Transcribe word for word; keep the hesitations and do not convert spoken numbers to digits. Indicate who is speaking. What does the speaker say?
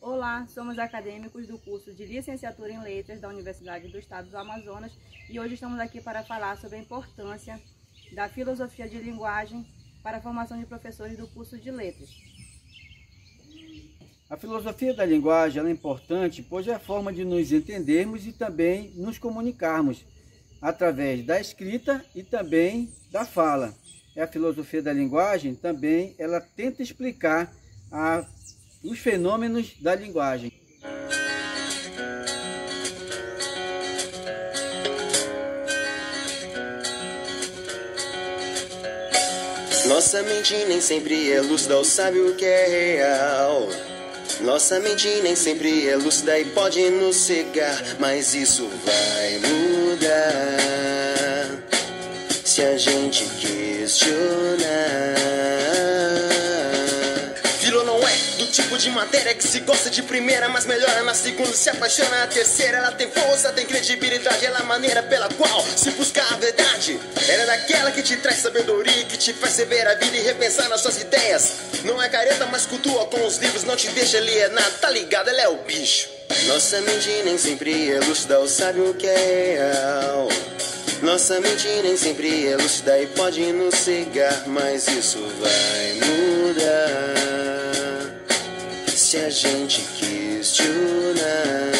Speaker 1: Olá, somos acadêmicos do curso de Licenciatura em Letras da Universidade do Estado do Amazonas e hoje estamos aqui para falar sobre a importância da filosofia de linguagem para a formação de professores do curso de Letras.
Speaker 2: A filosofia da linguagem ela é importante, pois é a forma de nos entendermos e também nos comunicarmos através da escrita e também da fala. A filosofia da linguagem também ela tenta explicar a, os fenômenos da linguagem.
Speaker 3: Nossa mente nem sempre é lúcida ou sabe o que é real. Nossa mente nem sempre é lúcida e pode nos cegar, mas isso vai mudar se a gente questionar. Filo não é do tipo de matéria que se gosta de primeira, mas melhora na segunda, se apaixona na terceira. Ela tem força, tem credibilidade, ela é a maneira pela qual se busca a verdade. Ela é daquela que te traz sabedoria, que te faz rever a vida e repensar nas suas ideias. Não é careta, mas cultua com os livros, não te deixa alienar, tá ligado? Ela é o bicho. Nossa mente nem sempre é lúcida ou sabe o que é real. Nossa mente nem sempre é lúcida e pode nos cegar, mas isso vai mudar se a gente questionar.